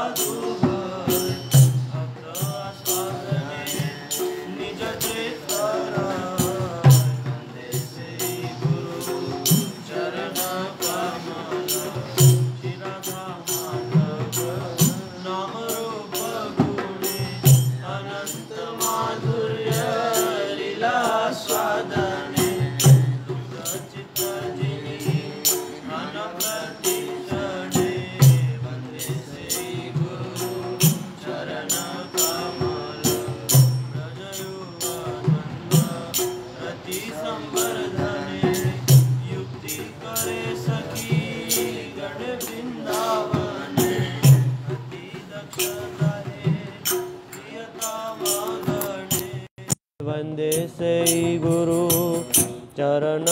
वंदे से गुरु चरण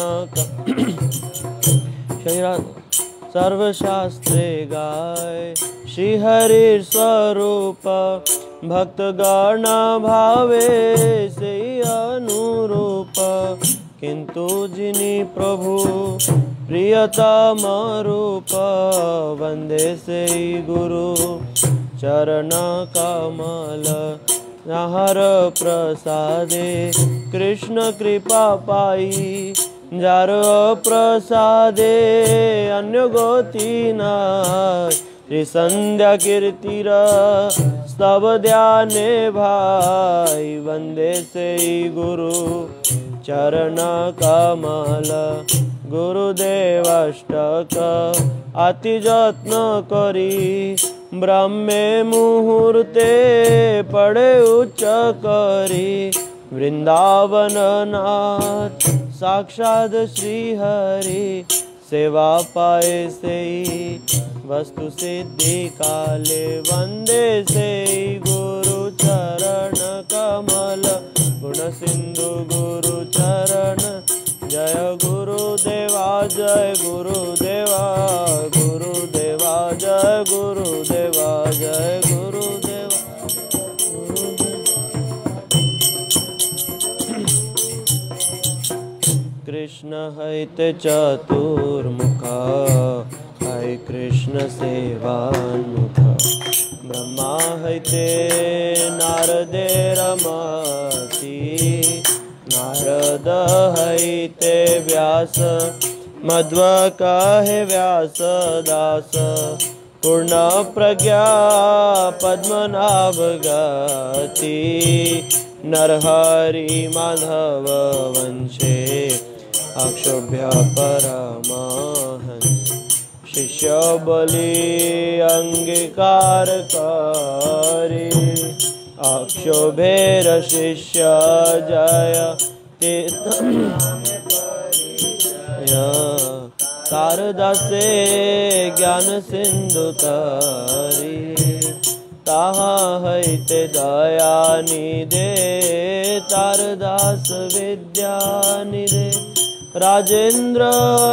सर्वशास्त्रे गाय श्री हरि स्वरूप भक्तगण भावे से अनुरूप किंतु जिनि प्रभु प्रियतम रूप वंदे से गुरु चरण कमल हर प्रसादे कृष्ण कृपा पाई जार प्रसादे अन्य गति नाय संध्या कीर्तिर स्तव ध्याने भाई वंदे से गुरु चरण कमल गुरुदेवाष्टक अति जत्न करी ब्रह्मे मुहूर्ते पड़े उच्च करी वृंदावन नाथ साक्षात श्री हरि सेवा पाए से वस्तु सिद्धि काले वंदे से गुरु चरण कमल गुण सिंधु गुरु चरण जय गुरुदेवा जय गुरुदेवा गुरुदेवा जय गुरुदेवा जय गुरुदेवा कृष्ण हैते चतुर्मुख है कृष्ण सेवान्मुख ब्रह्मा हैते नारदे रमति नारद हैते व्यास मध्व कहे व्यास दास पूर्ण प्रज्ञा पद्मनाभ गति नरहरि माधव वंशे अक्षोभ्य परमहंस शिष्य बलि अंगीकार करी अक्षोभेर शिष्य जय तीर्थ शारदा से ज्ञान सिंधु तरी ताहा हैते दया निधे तारदास विद्या निधे राजेंद्र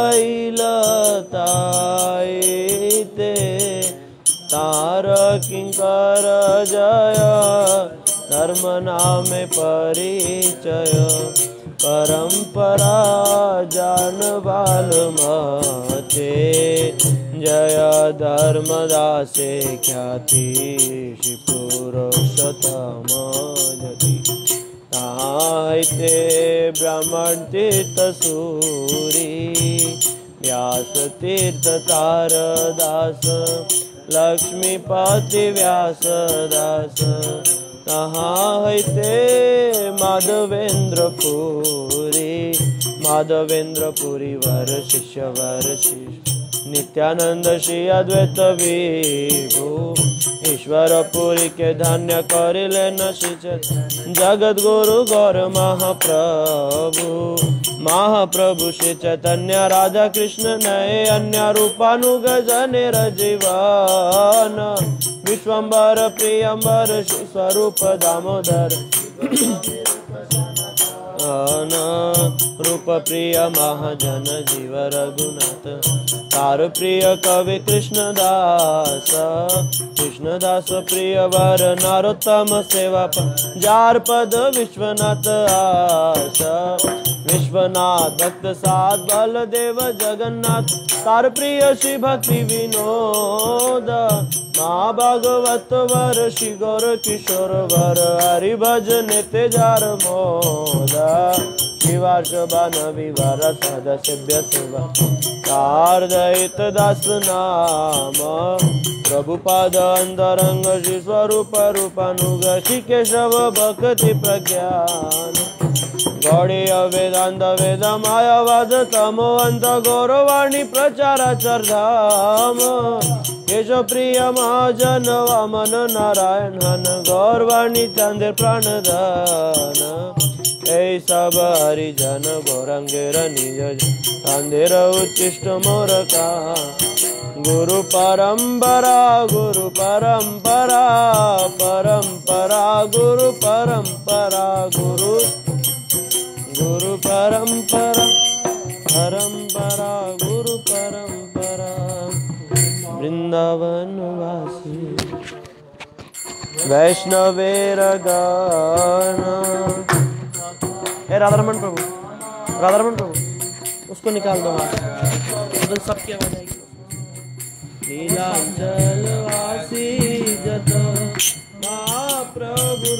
लताइते तार किंकर जय धर्म नामे परिचय परंपरा जान बाल मते जय धर्मदासे ख्याति शिपुरुषोत्तम जति ताइते ब्राह्मण तीर्थ सूरी व्यास तीर्थ तारदास लक्ष्मीपति व्यास दास तहाँ हैते माधवेंद्र पुरी वर शिष्य वर शिष्य नित्यानंद श्री अद्वैत विभु ईश्वर पुरी के धन्य करिले नशिचत जगत गुरु गौर महाप्रभु श्री चैतन्य राधा कृष्ण नये अन्य रूपानुग जनेर जीवन विश्वम्बर प्रियम्बर श्री स्वरूप दामोदर रूप प्रिय महाजन जीव रघुनाथ तार प्रिय कवि कृष्णदास प्रिय वर नरोत्तम सेवा जार पद विश्वनाथ आस विश्वनाथ भक्त साध बलदेव जगन्नाथ तार प्रिय श्री भक्ति विनोद महाभागवत वर श्री गौर किशोर वर हरि भजन नित्य जार मोदा शिवार्चबान विवार सहज सेव्य सेवा शारदयित दास नाम प्रभुपाद अंतरंग श्री स्वरूप रूपानुग श्री केशव भक्ति प्रज्ञान गौड़ीय वेदांत वेद मायावाद तमो अंत गौरवाणी प्रचाराचर धाम केशव प्रिय महाजन वामन नारायण हन गौरवाणी चंद्र प्राणधन ऐ सब हरिजन गौरंगेर निज चंदेर उच्चिष्ट मोरका गुरु परंपरा परंपरा गुरु परंपरा गुरु परंपरा गुरु परंपरा वृंदावन वासी वैष्णवेर गण। हे राधारमण प्रभु उसको निकाल दो तो सबकी आवाज आएगी। नीलांचल वासी जत महाप्रभु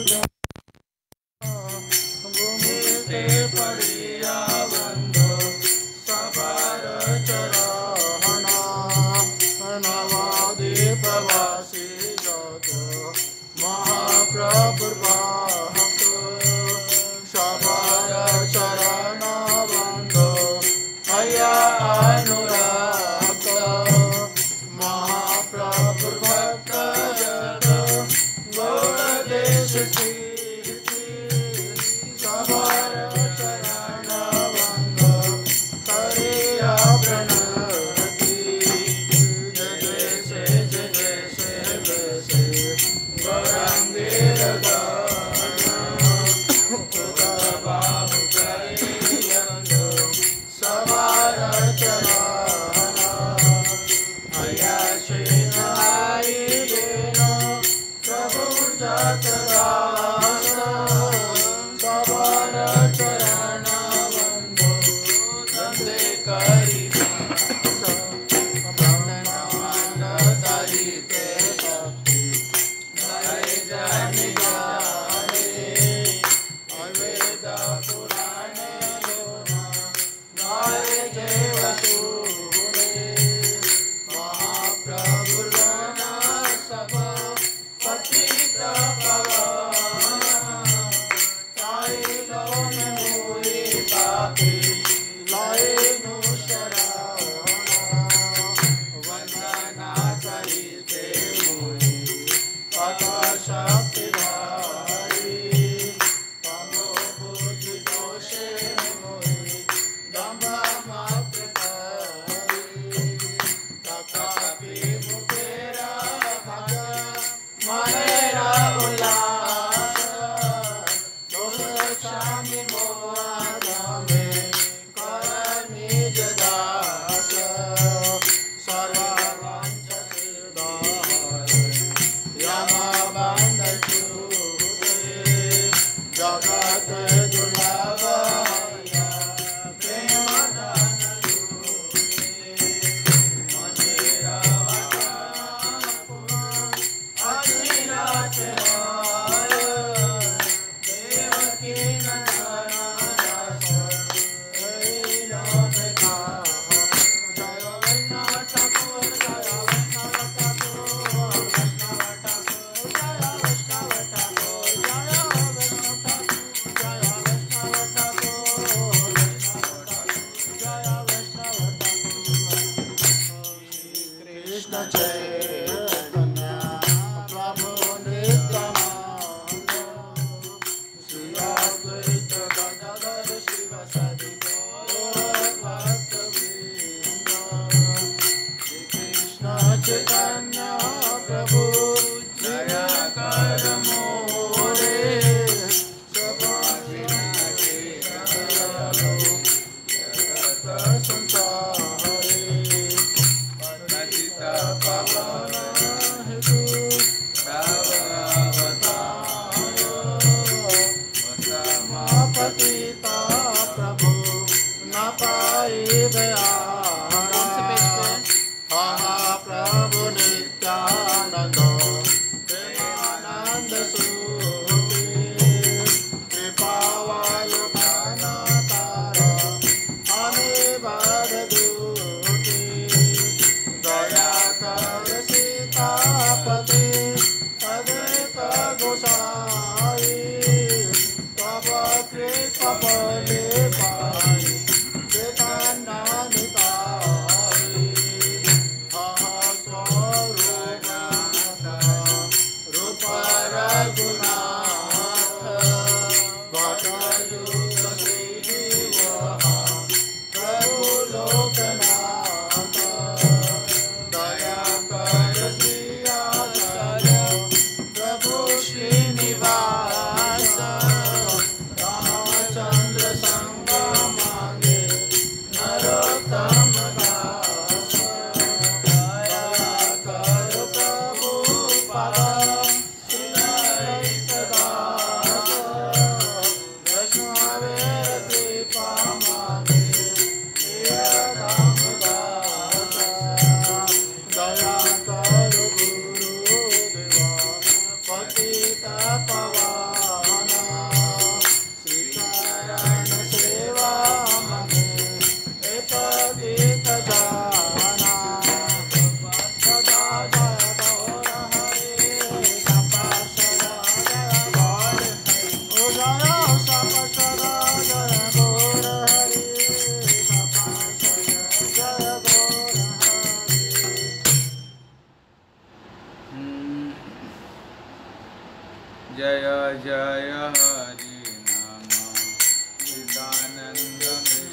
प्रभु नित्यानंद जय जय हरि नाम चिदानंद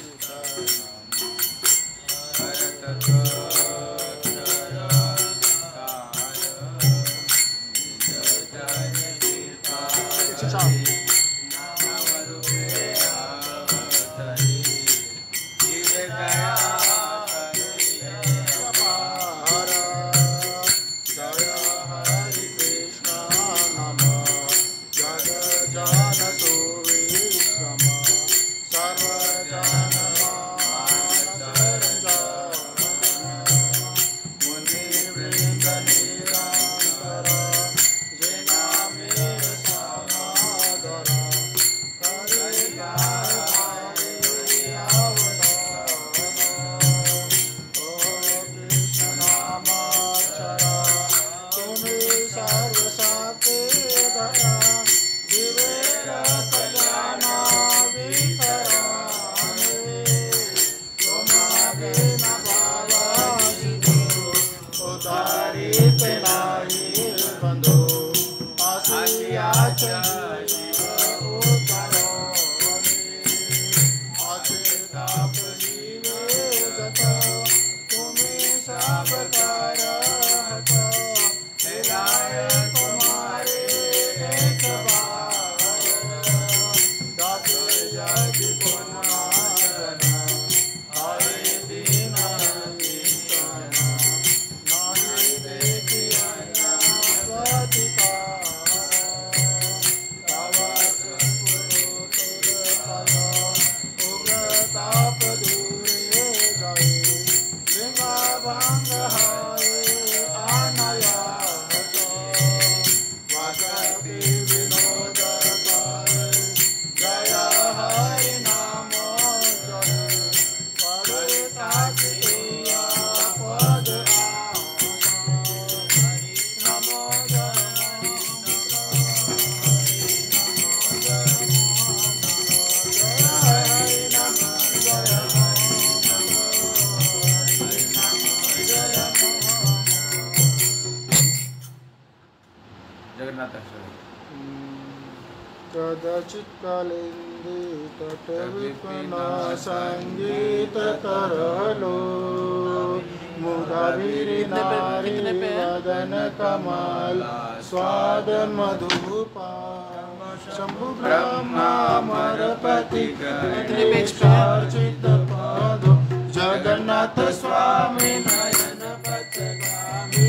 कदचित्कालिन्दी तटविपिना संगीत करलो मुदाभिनारी वदन कमल स्वाद मधुपा शंभु ब्रह्मा मरपति चित पादो जगन्नाथ स्वामी नयन पथगामी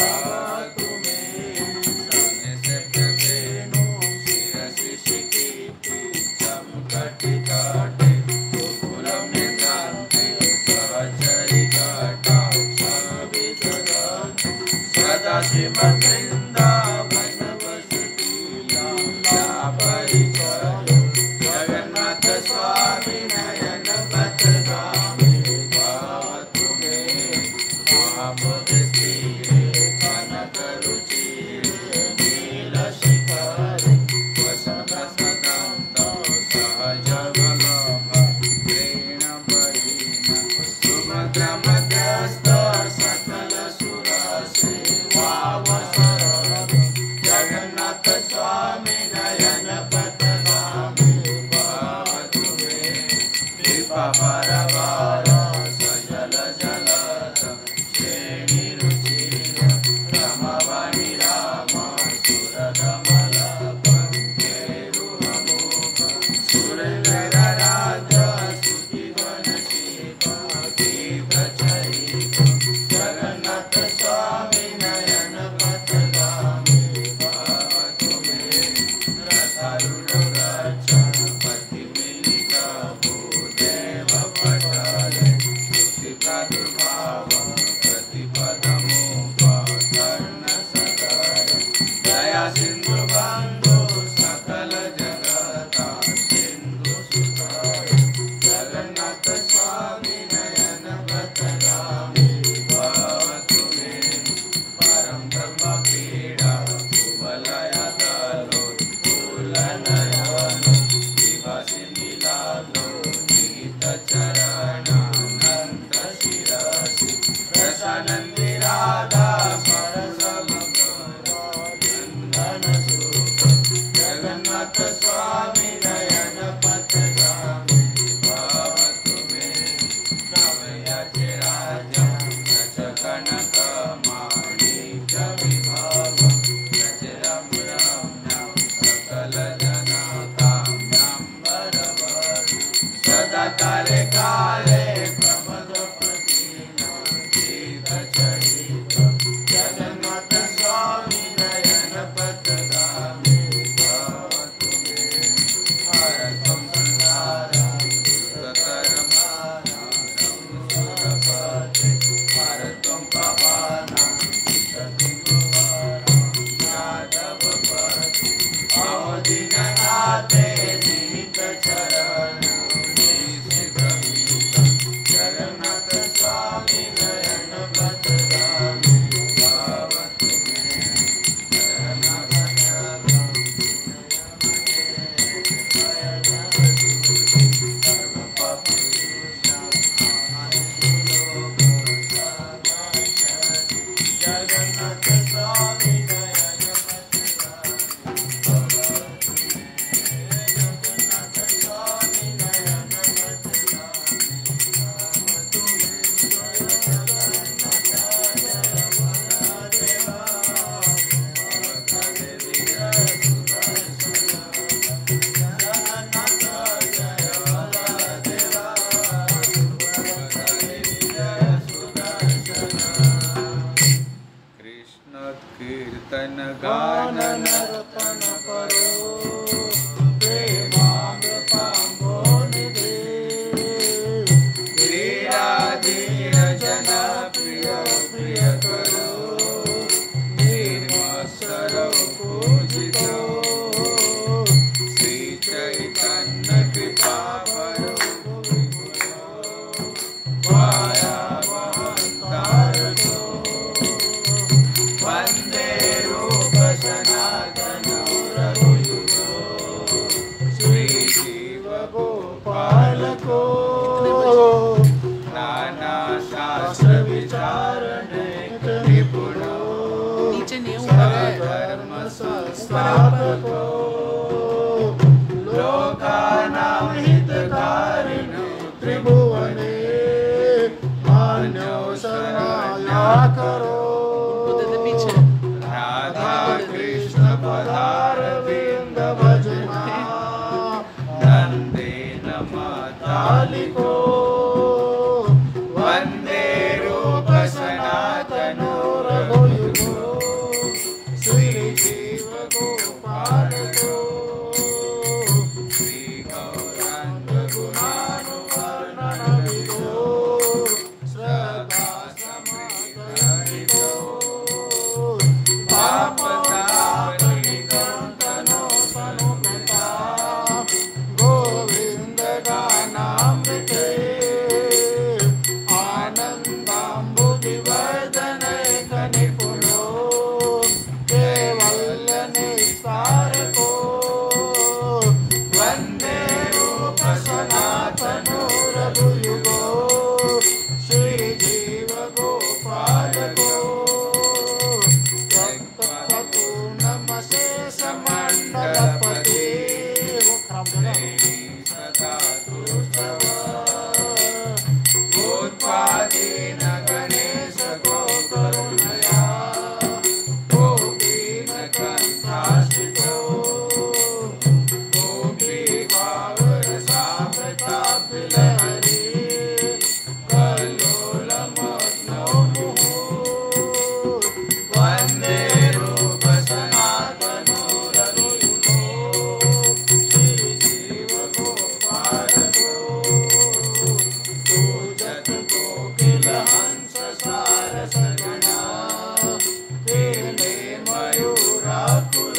जगन्नाथ स्वामी नयन पथगामी भाव तुम्हें दया सिंधु बंधु सकल जगता सिंधु सुखाय जगन्नाथ स्वामी नयन पथगामी भवतु मे परम ब्रह्म पीड़ा कुवलय दलोत्फुल्लनयनो दिवसि नीलालो नीत चरणानंत शिरसि रसानंदि राधा जगन्नाथ स्वामी नयन पथगामी भवतु मे नवयचिराजं रज कनक माणिक विभव रचिरं रम्यं सकल जनकाम्यं वरवर सदा काले काले प्रमद गीत चरित जगन्नाथ स्वामी नयन पथगामी भवतु मे हरतं संसारं दुःखतरं मानवं सुरपते हरतं पावनं चित्तविभवनं यादवपते अवधिननाथे नीत चरणं निशितमितं जगन्नाथ स्वामी नयन पथगामी भवतु मे जगन्नाथ स्वामी नयन कृष्ण कीर्तन गान नर्तन करो प्रेमामृतांबो निधे धीराधीर जन प्रिय प्रिय करो निर्मत्सर पूजितो श्री चैतन्य कृपा करो वायावतारतो वंदे रूप सनातन रघुयुगो श्री जीव गोपाल को नाना शास्त्र विचारणे निपुणो धर्म संस्थापको लोकानां हितकारिणो त्रिभुवने मान्यो शरणाया करो राधा कृष्ण पदारविंद भजना नंदेन मातालिको वंदे रूप सनातनो रघुयुगो श्री जीव गोपाल को श्री गौरांग गुणानुवर्णन विदो श्रद्धा समागरितो पापतापनिकर्तनो तनुकृता गोविंद गानामृते आनन्दाम्बुधिवर्धनैक निपुणो कैवल्य निस्तारको वन्दे रूप सनातनो रघुयुगो श्री जीव गोपालको भक्तपतु नमसे समण्डलपते सदा तुष्टव भूत्वादीन गणेश गोकरुणया गोपीन कंठाश्रितो गोपी भावरसामृताभिलहरी कल्लोलमग्नो मुहुः वन्दे रूप सनातनो रघुयुगो श्री जीव गोपालको पूजत कोकिल हंस सारसगणा केले मयूराकुल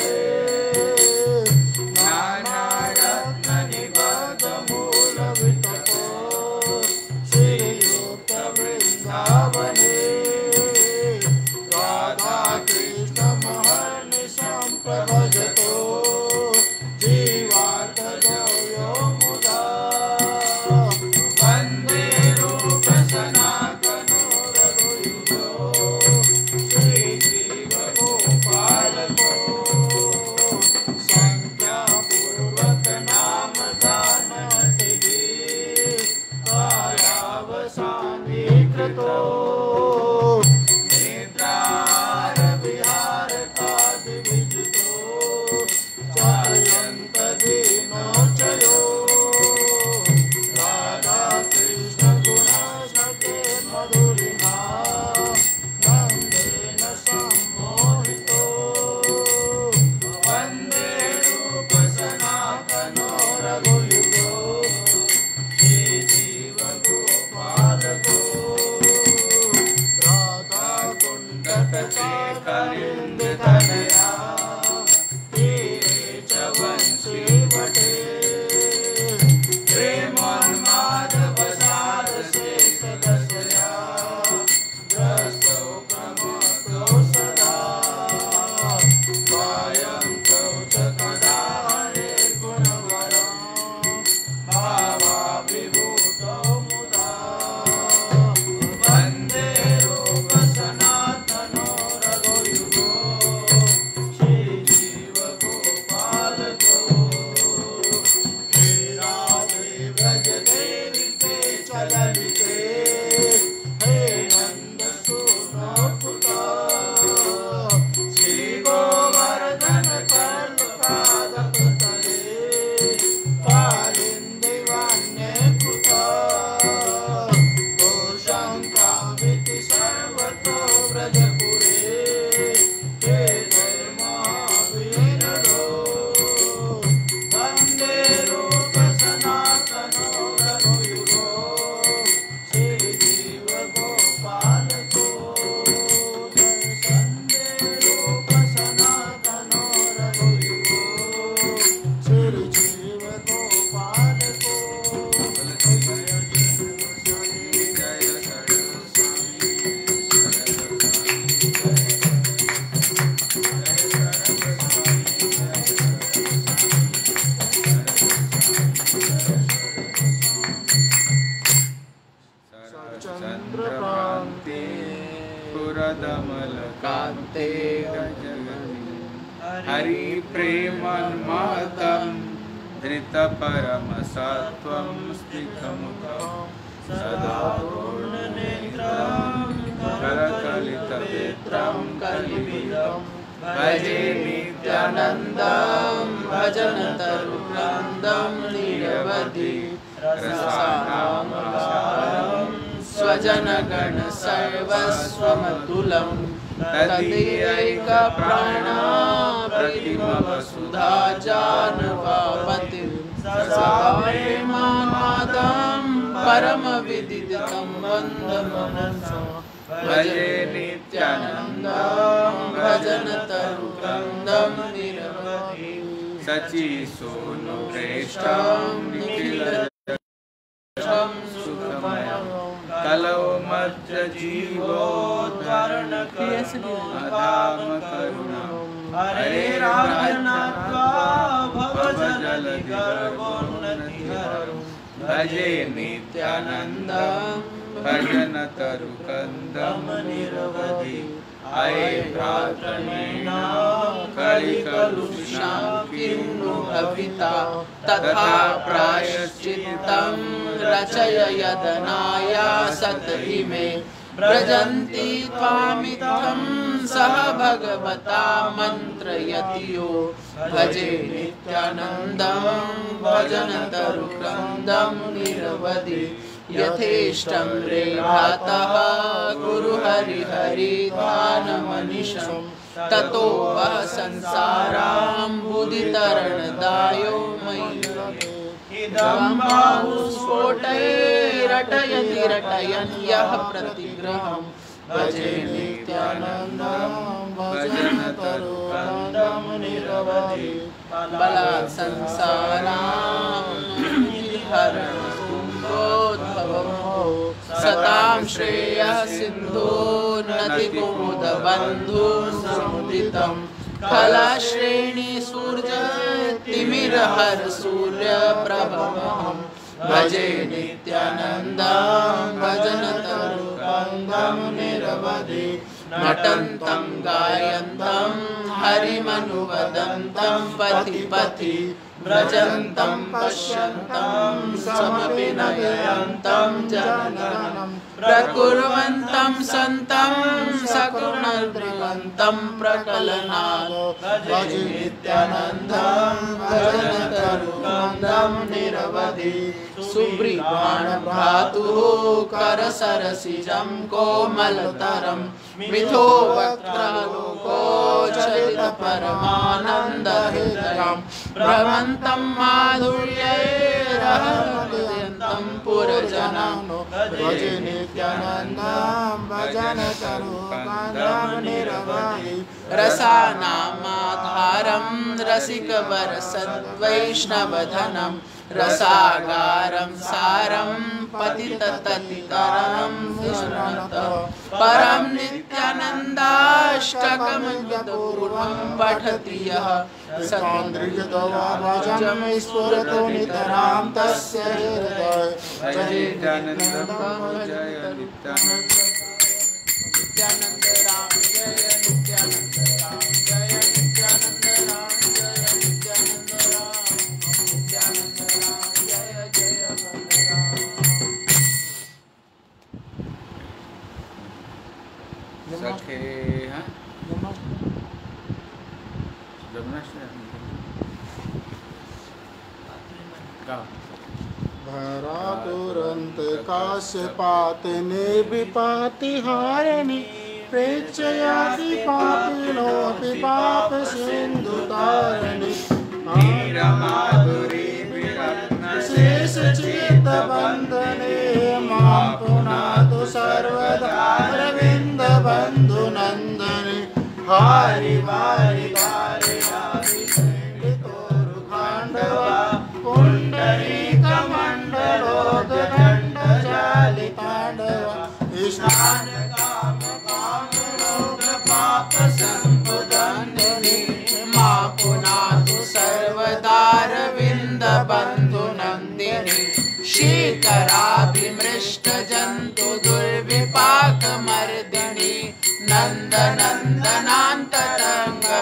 हरि प्रेमन्महतं धृतपरमसत्त्वं स्थितमुखं सदा पूर्णनेत्रं करकलितनेत्रं कलिविदं भजे नित्यानन्दं भजनतरुवृन्दं निरवधि रसानामसारं स्वजनगण सर्वस्वमतुलं तदीयैकप्राणा प्रतिमवसुधा जानवापतिं सदाप्रेमानादं परमविदितं वन्दमनसा भजे नित्यानन्दं भजनतरुवृन्दं निरवधि सचिसोनुप्रेष्ठं निखिलजगतं सुखमयं कलौ मज्जजीवोद्धारणकरुणाधाम करुणं हरेराधनात्वा भवजलधिगर्भोन्नतिहरं भजे नित्यानन्दं भजनतरुकन्दं निरवधि अये प्रार्थनेन कलिकलुषां किन्नु भविता तथा प्रायश्चित्तं रचय यदनाया सतहि मे व्रजन्ति त्वामित्थं सह भगवता मन्त्रयति यो भजे नित्यानन्दं भजनतरुवृन्दं निरवधि यथेष्टं रे भ्रातः गुरु हरि ध्यानमनिशं ततो वः संसारां बुधितरणदायो मयि इदं बाहुस्फोटैरटयति रटयन् यः प्रतिग्रहं भजे नित्यानन्दं भजनतरुवृन्दं निरवधि बलात् संसारां हरणोद्भवं सतां श्रेयः सिन्धो नतिकुमुदबन्धुं समुदितं कलाश्रेणी सूर्यतिमिरहर सूर्यप्रभमहं भजे नित्यानन्दं भजनतरुवृन्दं निरवधि नटन्तं गायन्तं हरिमनुवदन्तं पथि पथि व्रजन्तं पश्यन्तं समपि नयन्तं जनगणं प्रकुर्वन्तं सन्तं सकुणर्द्रिवन्तं प्रकलनाद भजे नित्यानन्दं भजनतरुवृन्दं निरवधि सुब्रीवाणभ्रातुः करसरसिजं कोमलतरं मिथो वक्त्रालोकोच्चलितपरमानन्दहृदयं भ्रमन्तं माधुर्यैरहृदयन्तं पुरजनं भजे नित्यानन्दं भजनतरुवृन्दं निरवधि रसानामाधारं रसिकवरसद्वैष्णवधनं रसागारं सारं पतितततितरं विस्मृतः परं नित्यानन्दाष्टकं यत्पूर्वं पठति यः सत्न्द्रियतवाजं स्फुरतो नितरां तस्य हृदये भजे नित्यानन्दं जय नित्यानन्द नित्यानन्द राम जय नित्यानन्द राम जय नित्यानन्द राम जय नित्यानन्द राम नित्यानन्द राम जय जय बलराम सखे हाँ भरा तुरंत काश्यपातने विपातिहारिणि प्रेक्षयाति पापिनोऽपि पाप सिन्धुतारिणि नीरमाधुरी विरत्नशेष शेषचित्तबन्धने मां पुनातु सर्वदा अरविन्दबन्धुनन्दने हारि वारि वारितोरुखाण्डवा पुण्डरीकमण्डलोदण्डजालिताण्डवा ईशानकामकामरोगपापसम्पदन्दिनी मा पुनातु सर्वदारविन्दबन्धुनन्दिनी शीकराभिमृष्टजन्तु दुर्विपाकमर्दिनी नन्दनन्दनान्तरङ्ग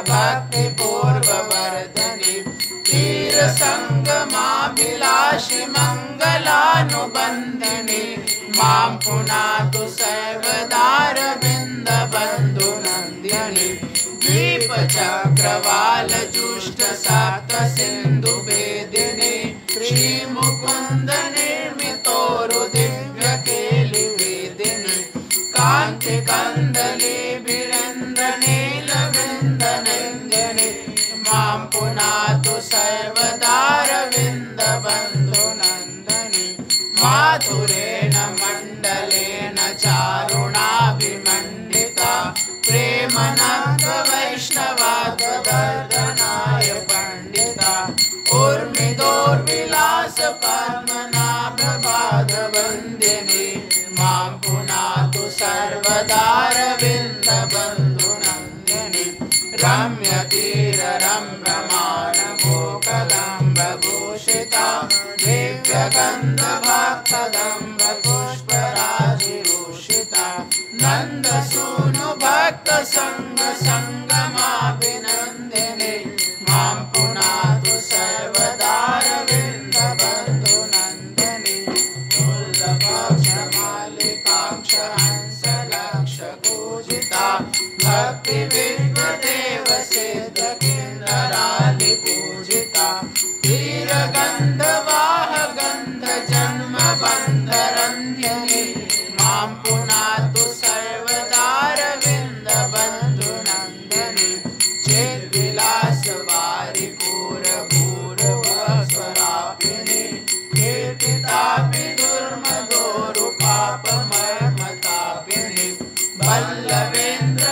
भक्ति पूर्व वर्धनी तीर संगमाभिलाषी मंगलानुबंधिनी मां पुनातु सर्वदारविंद बंधु नंदिनी द्वीप चक्रवाल जुष्ट सप्त सिंधु वेदिनी श्री मुकुंद निर्मितोरु दिव्य केलि वेदिनी कांति कंदली वीरेंद्र नील वृंद नंदिनी मां पुनातु सर्वदारविंद बंधु नंदिनी माधुरेण मंडलेन चारुणाभिमंडिता प्रेमनाथ वैष्णवाद्वदर्दनाय पंडिता उर्मिदोर्विलास पद्मनाभ पादवंदिनी मां पुनातु सर्वदारविंद बंधु नंदिनी रम्य तीर रम्यमान गोकदम्ब भूषिता दिव्य गंध भक्तदम्ब पुष्पराजिभूषिता नंद सूनु भक्त संग संगमाभिनंदिनी मां पुनातु सर्वदारविंद बंधु नंदिनी मूलपक्ष मालिकाक्ष हंस लक्ष पूजिता भक्ति विद्वदेव सिद्ध किन्नरालि पूजिता तीर गंध वाह गंध जन्म बंधरंधिनी मां पुनातु सर्वदारविंद बंधु नंदिनी चिद्विलास वारि पूर भूर्भुवस्वरापिनी कीर्तितापि दुर्मदोरु पापमर्मतापिनी वल्लवेन्द्र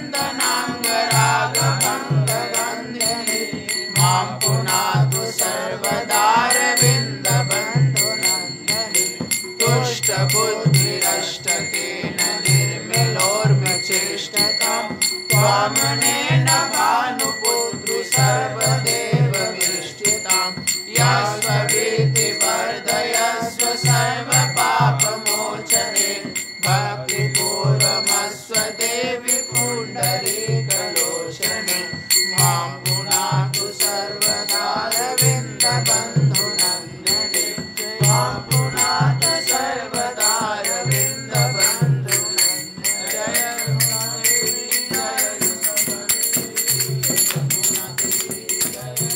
नंदनांगरागभंगगंधिनी मां पुनातु सर्वदारविंद बंधु नंदिनी तुष्ट बुद्धिरष्टकेन निर्मलोर्म्यचेष्टतां त्वामनेन भानुपुत्रु सर्वदेव विष्टितां यस्ववीति वर्धयस्व सर्वपापमोचने भक्तिपूर्वमस्व देवि पुण्डरीकलोचने मां पुनातु सर्वदारविंद बंधु नंदिनी मां पुनातु सर्वदारविंद बंधु नंदिनी जय जय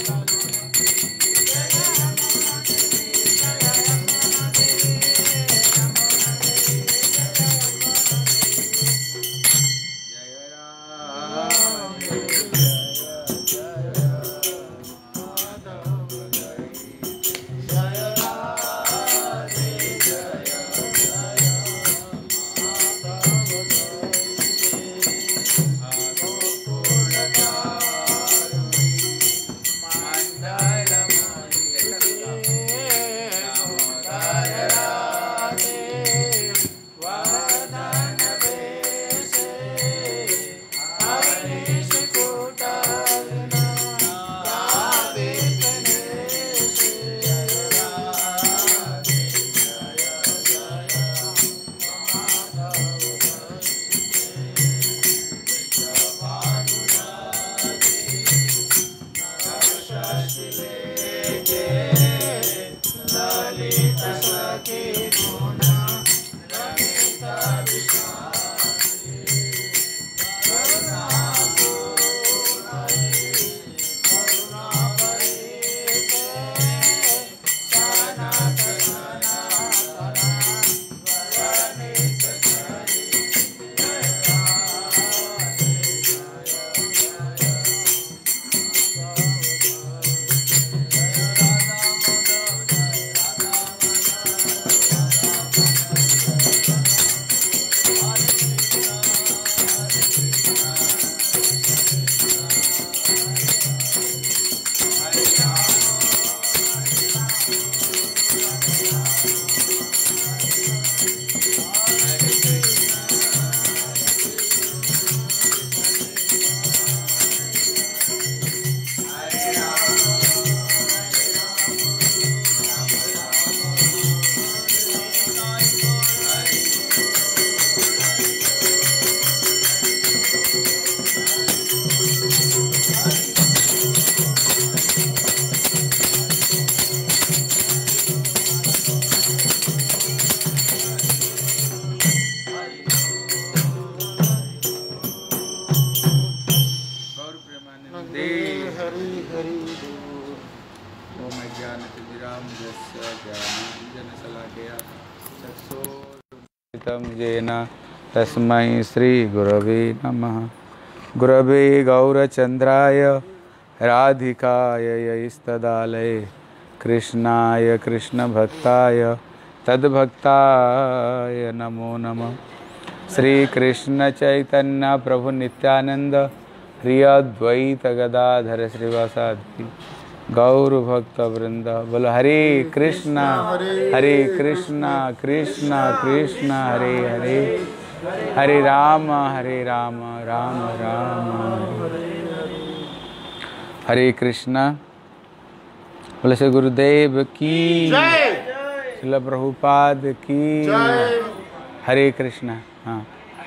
हरि हरि बोल। ओम ज्ञानतिमिरान्धस्य ज्ञानाञ्जनशलाकया चक्षुरुन्मिलितं येन तस्मै श्रीगुरवे नमः। गुरवे गौरचन्द्राय राधिकाय यैस्तदालये कृष्णाय कृष्णभक्ताय तद्भक्ताय नमो नमः। श्री कृष्ण चैतन्य प्रभु नित्यानंद प्रिय द्वैत गदाधर श्रीवासादि गौर भक्त वृंद। बोलो हरे कृष्णा कृष्णा कृष्णा हरे हरे, हरे राम राम राम हरे कृष्णा। बोले श्री गुरुदेव की श्रील प्रभुपाद की हरे कृष्णा। हाँ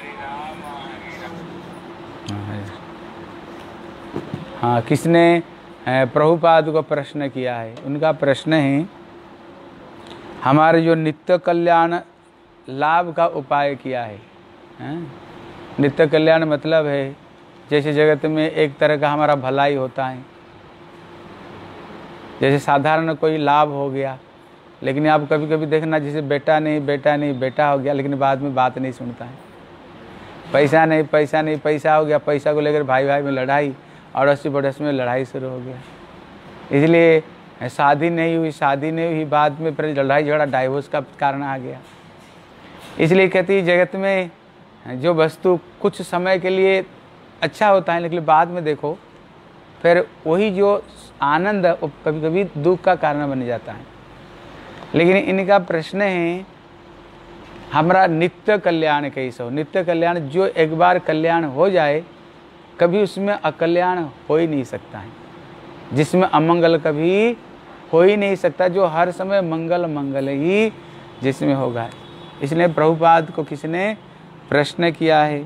हाँ, किसने प्रभुपाद को प्रश्न किया है? उनका प्रश्न है हमारे जो नित्य कल्याण लाभ का उपाय किया है। नित्य कल्याण मतलब है जैसे जगत में एक तरह का हमारा भलाई होता है, जैसे साधारण कोई लाभ हो गया, लेकिन आप कभी कभी देखना जैसे बेटा बेटा हो गया, लेकिन बाद में बात नहीं सुनता है। पैसा नहीं पैसा हो गया, पैसा को लेकर भाई भाई में लड़ाई, अड़ोसी पड़ोसी में लड़ाई शुरू हो गया। इसलिए शादी नहीं हुई, बाद में फिर लड़ाई झगड़ा डाइवोर्स का कारण आ गया। इसलिए कहती जगत में जो वस्तु कुछ समय के लिए अच्छा होता है, लेकिन बाद में देखो फिर वही जो आनंद कभी कभी दुख का कारण बन जाता है। लेकिन इनका प्रश्न है हमारा नित्य कल्याण कैसे हो? नित्य कल्याण जो एक बार कल्याण हो जाए कभी उसमें अकल्याण हो ही नहीं सकता है, जिसमें अमंगल कभी हो ही नहीं सकता, जो हर समय मंगल ही जिसमें होगा। इसलिए प्रभुपाद को किसने प्रश्न किया है,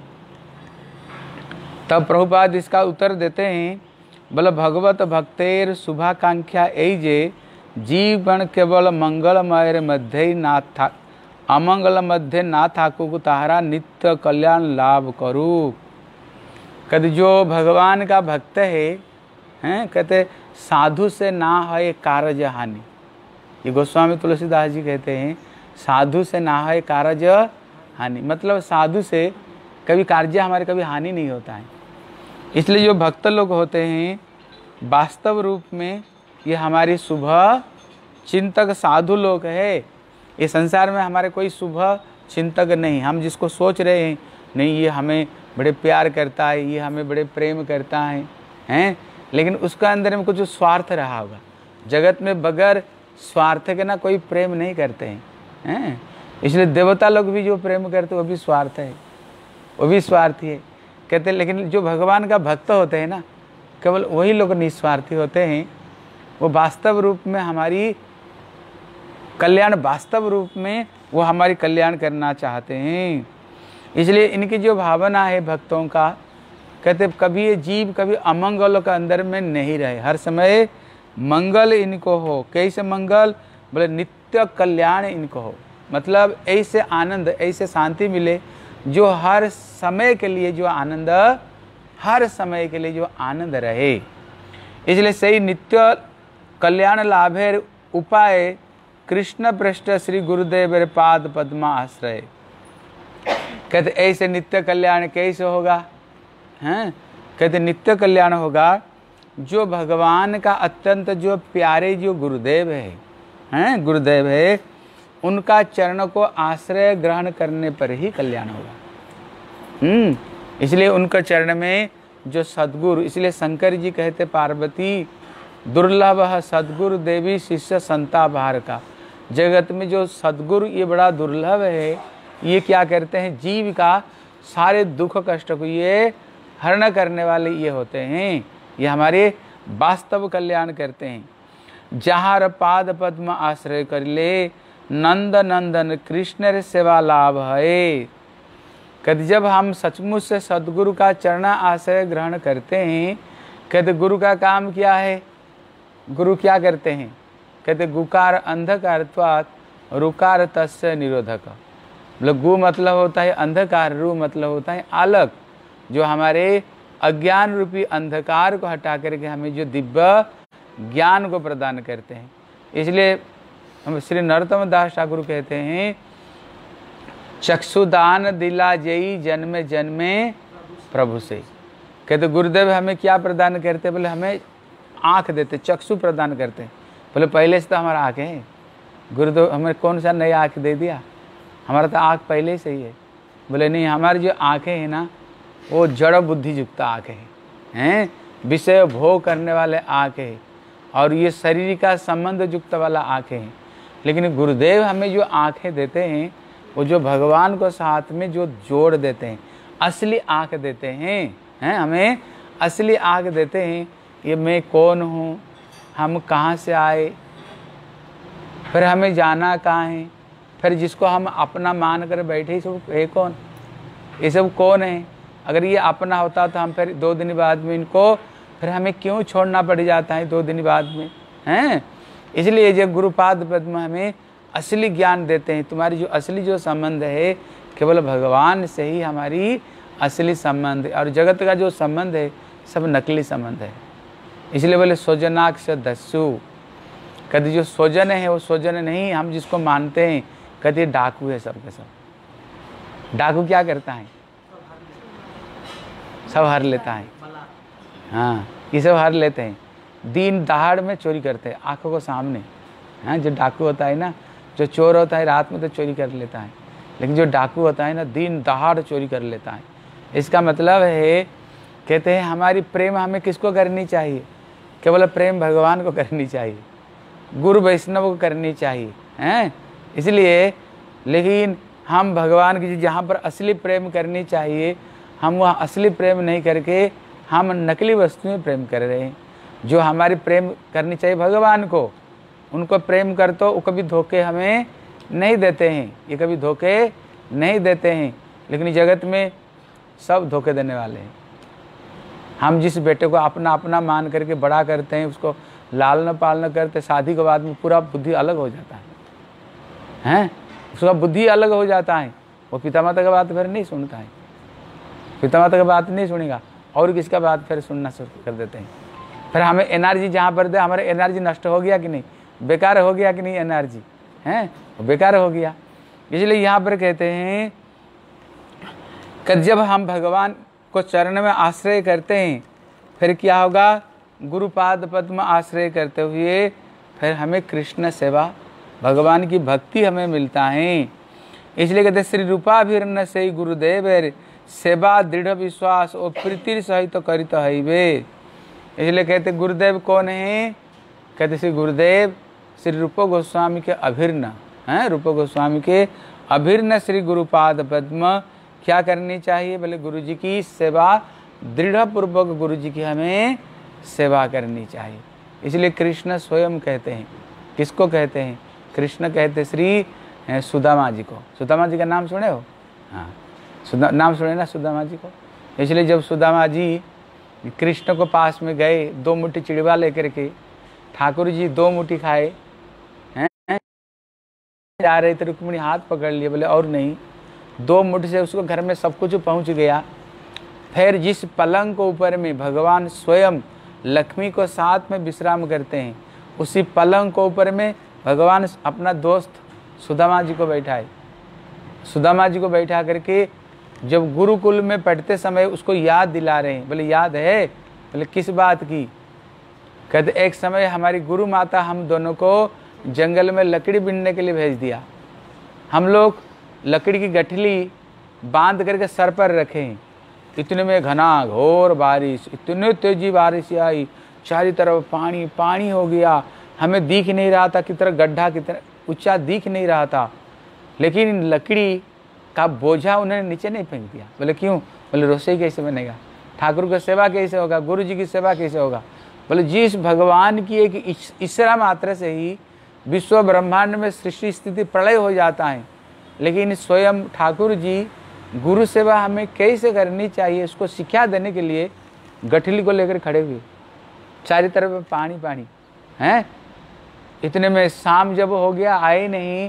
तब प्रभुपाद इसका उत्तर देते हैं। बोले भगवत भक्तेर शुभाकांक्षा ऐजे जीवन केवल मंगलमय मध्य ना था, अमंगल मध्य ना थाकू तारा नित्य कल्याण लाभ करू। कहते जो भगवान का भक्त है, कहते साधु से ना है कारज हानि। ये गोस्वामी तुलसीदास जी कहते हैं साधु से ना है कारज हानि, मतलब साधु से कभी कार्य हमारे कभी हानि नहीं होता है। इसलिए जो भक्त लोग होते हैं वास्तव रूप में ये हमारी शुभ चिंतक साधु लोग है। ये संसार में हमारे कोई शुभ चिंतक नहीं। हम जिसको सोच रहे हैं नहीं ये हमें बड़े प्यार करता है, ये हमें बड़े प्रेम करता है, लेकिन उसका अंदर में कुछ स्वार्थ रहा होगा। जगत में बगैर स्वार्थ के ना कोई प्रेम नहीं करते हैं। इसलिए देवता लोग भी जो प्रेम करते वो भी स्वार्थ है, वो भी स्वार्थी है कहते। लेकिन जो भगवान का भक्त होते हैं ना, केवल वही लोग निस्वार्थी होते हैं। वो वास्तव रूप में हमारी कल्याण, वास्तव रूप में वो हमारी कल्याण करना चाहते हैं। इसलिए इनकी जो भावना है भक्तों का, कहते कभी ये जीव कभी अमंगल का अंदर में नहीं रहे, हर समय मंगल इनको हो। कैसे मंगल? बोले नित्य कल्याण इनको हो, मतलब ऐसे आनंद ऐसे शांति मिले जो हर समय के लिए जो आनंद, हर समय के लिए जो आनंद रहे। इसलिए सही नित्य कल्याण लाभेर उपाय कृष्ण पृष्ठ श्री गुरुदेव पाद पद्मा आश्रय। कहते ऐसे नित्य कल्याण कैसे होगा? कहते नित्य कल्याण होगा जो भगवान का अत्यंत जो प्यारे जो गुरुदेव है, गुरुदेव है, उनका चरण को आश्रय ग्रहण करने पर ही कल्याण होगा। इसलिए उनके चरण में जो सद्गुरु, इसलिए शंकर जी कहते पार्वती दुर्लभ सद्गुरु देवी शिष्य संता भार का। जगत में जो सद्गुरु ये बड़ा दुर्लभ है। ये क्या करते हैं? जीव का सारे दुख कष्ट को ये हरण करने वाले ये होते हैं, ये हमारे वास्तव कल्याण करते हैं। जहाँ पाद पद्म आश्रय कर ले नंद नंदन कृष्ण सेवा लाभ है। कहते जब हम सचमुच से सदगुरु का चरण आश्रय ग्रहण करते हैं, कहते गुरु का काम क्या है? गुरु क्या करते हैं? कहते गुकार अंधकारत्वात् रुकार तस्य निरोधक। मतलब गु मतलब होता है अंधकार, रु मतलब होता है आलोक, जो हमारे अज्ञान रूपी अंधकार को हटा करके हमें जो दिव्य ज्ञान को प्रदान करते हैं। इसलिए हम श्री नरोत्तम दास ठाकुर कहते हैं, चक्षुदान दिला जई जन्मे जन्मे प्रभु से। कहते गुरुदेव हमें क्या प्रदान करते? बोले हमें आँख देते, चक्षु प्रदान करते। बोले पहले से तो हमारा आँख है, गुरुदेव हमें कौन सा नया आँख दे दिया? हमारा तो आँख पहले से ही है। बोले नहीं, हमारी जो आँखें हैं ना वो जड़ बुद्धि युक्त आँखें हैं, विषय भोग करने वाले आँखें हैं, और ये शरीर का संबंध युक्त वाला आँखें हैं। लेकिन गुरुदेव हमें जो आँखें देते हैं वो जो भगवान को साथ में जो जोड़ देते हैं, असली आँख देते हैं, हमें असली आँख देते हैं। ये मैं कौन हूँ, हम कहाँ से आए, फिर हमें जाना कहाँ है, फिर जिसको हम अपना मान कर बैठे सब है कौन, ये सब कौन है? अगर ये अपना होता तो हम फिर 2 दिन बाद में इनको फिर हमें क्यों छोड़ना पड़ जाता है 2 दिन बाद में, हैं? इसलिए जब गुरुपाद पद्म हमें असली ज्ञान देते हैं, तुम्हारी जो असली जो संबंध है केवल भगवान से ही हमारी असली संबंध है, और जगत का जो संबंध है सब नकली संबंध है। इसलिए बोले स्वजनाक्ष दस्यु, कभी जो स्वजन है वो स्वजन नहीं, हम जिसको मानते हैं कभी डाकू है सब के सब। डाकू क्या करता है? सब हर लेता है, हाँ ये सब हर लेते हैं, दिन दहाड़ में चोरी करते हैं आंखों को सामने। हाँ जो डाकू होता है ना, जो चोर होता है रात में तो चोरी कर लेता है, लेकिन जो डाकू होता है ना दिन दहाड़ चोरी कर लेता है। इसका मतलब है, कहते हैं हमारी प्रेम हमें किसको करनी चाहिए? केवल प्रेम भगवान को करनी चाहिए, गुरु वैष्णव को करनी चाहिए, हैं? इसलिए लेकिन हम भगवान की जहाँ पर असली प्रेम करनी चाहिए, हम वह असली प्रेम नहीं करके हम नकली वस्तु में प्रेम कर रहे हैं। जो हमारी प्रेम करनी चाहिए भगवान को, उनको प्रेम कर तो वो कभी धोखे हमें नहीं देते हैं, ये कभी धोखे नहीं देते हैं। लेकिन जगत में सब धोखे देने वाले हैं। हम जिस बेटे को अपना अपना मान करके बड़ा करते हैं, उसको लालन पालन करते, शादी के बाद में पूरा बुद्धि अलग हो जाता है, हैं? उसका बुद्धि अलग हो जाता है, वो पिता माता का बात फिर नहीं सुनता है, पिता माता का बात नहीं सुनेगा और किसका बात फिर सुनना शुरू कर देते हैं। फिर हमें एनर्जी जहाँ पर दे, हमारे एनर्जी नष्ट हो गया कि नहीं, बेकार हो गया कि नहीं एनर्जी, हैं? बेकार हो गया। इसलिए यहाँ पर कहते हैं कि जब हम भगवान को चरण में आश्रय करते हैं, फिर क्या होगा? गुरुपाद पद्म आश्रय करते हुए फिर हमें कृष्ण सेवा, भगवान की भक्ति हमें मिलता है। इसलिए कहते श्री रूपाभिन्न से गुरुदेव सेवा दृढ़ विश्वास और प्रीति सहित करित हईबे। इसलिए कहते गुरुदेव कौन है? कहते श्री गुरुदेव श्री रूप गोस्वामी के अभिन्न हैं, रूप गोस्वामी के अभिन्न श्री गुरुपाद पद्म क्या करनी चाहिए? बोले गुरु जी की सेवा दृढ़ पूर्वक गुरु जी की हमें सेवा करनी चाहिए। इसलिए कृष्ण स्वयं कहते हैं, किसको कहते हैं? कृष्ण कहते श्री सुदामा जी को। सुदामा जी का नाम सुने हो? हाँ नाम सुने ना सुदामा जी को। इसलिए जब सुदामा जी कृष्ण को पास में गए, 2 मुट्ठी चिड़वा लेकर के, ठाकुर जी 2 मुट्ठी खाए, हैं? जा रहे थे, रुक्मिणी हाथ पकड़ लिए, बोले और नहीं, 2 मुट्ठी से उसको घर में सब कुछ पहुंच गया। फिर जिस पलंग को ऊपर में भगवान स्वयं लक्ष्मी को साथ में विश्राम करते हैं, उसी पलंग को ऊपर में भगवान अपना दोस्त सुदामा जी को बैठाए। सुदामा जी को बैठा करके जब गुरुकुल में पढ़ते समय उसको याद दिला रहे हैं। बोले याद है? बोले किस बात की? कहते एक समय हमारी गुरु माता हम दोनों को जंगल में लकड़ी बीनने के लिए भेज दिया। हम लोग लकड़ी की गठली बांध करके सर पर रखे हैं। इतने में घना घोर बारिश, इतने तेजी बारिश आई, चारों तरफ पानी पानी हो गया। हमें दिख नहीं रहा था कितना गड्ढा कितना ऊंचा दिख नहीं रहा था, लेकिन लकड़ी का बोझा उन्होंने नीचे नहीं फेंक दिया। बोले क्यों? बोले रसोई कैसे बनेगा, ठाकुर की सेवा कैसे होगा, गुरु जी की सेवा कैसे होगा। बोले जिस भगवान की एक इशारा मात्र से ही विश्व ब्रह्मांड में सृष्टि स्थिति प्रलय हो जाता है, लेकिन स्वयं ठाकुर जी गुरु सेवा हमें कैसे करनी चाहिए उसको शिक्षा देने के लिए गठली को लेकर खड़े हुए, चारों तरफ पानी पानी हैं। इतने में शाम जब हो गया, आए नहीं,